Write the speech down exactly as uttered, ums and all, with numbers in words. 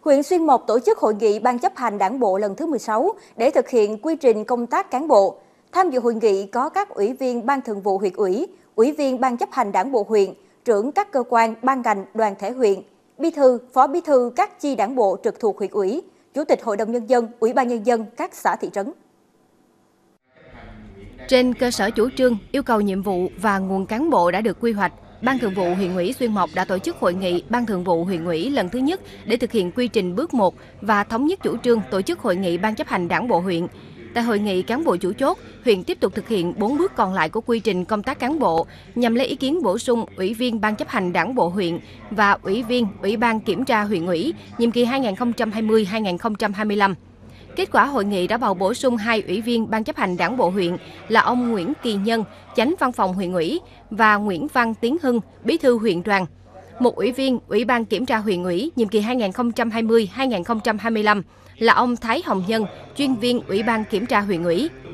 Huyện Xuyên Mộc tổ chức hội nghị Ban chấp hành Đảng bộ lần thứ mười sáu để thực hiện quy trình công tác cán bộ. Tham dự hội nghị có các ủy viên Ban Thường vụ huyện ủy, ủy viên Ban chấp hành Đảng bộ huyện, trưởng các cơ quan, ban ngành, đoàn thể huyện, bí thư, phó bí thư các chi đảng bộ trực thuộc huyện ủy, chủ tịch Hội đồng Nhân dân, Ủy ban Nhân dân các xã thị trấn. Trên cơ sở chủ trương, yêu cầu nhiệm vụ và nguồn cán bộ đã được quy hoạch, Ban Thường vụ huyện ủy Xuyên Mộc đã tổ chức hội nghị Ban Thường vụ huyện ủy lần thứ nhất để thực hiện quy trình bước một và thống nhất chủ trương tổ chức hội nghị Ban chấp hành Đảng bộ huyện. Tại hội nghị cán bộ chủ chốt, huyện tiếp tục thực hiện bốn bước còn lại của quy trình công tác cán bộ nhằm lấy ý kiến bổ sung ủy viên Ban chấp hành Đảng bộ huyện và ủy viên Ủy ban kiểm tra huyện ủy nhiệm kỳ hai nghìn không trăm hai mươi đến hai nghìn không trăm hai mươi lăm. Kết quả hội nghị đã bầu bổ sung hai ủy viên Ban chấp hành Đảng bộ huyện là ông Nguyễn Kỳ Nhân, Chánh Văn phòng huyện ủy và Nguyễn Văn Tiến Hưng, Bí thư huyện đoàn. Một ủy viên Ủy ban kiểm tra huyện ủy nhiệm kỳ hai nghìn không trăm hai mươi đến hai nghìn không trăm hai mươi lăm là ông Thái Hồng Nhân, chuyên viên Ủy ban kiểm tra huyện ủy.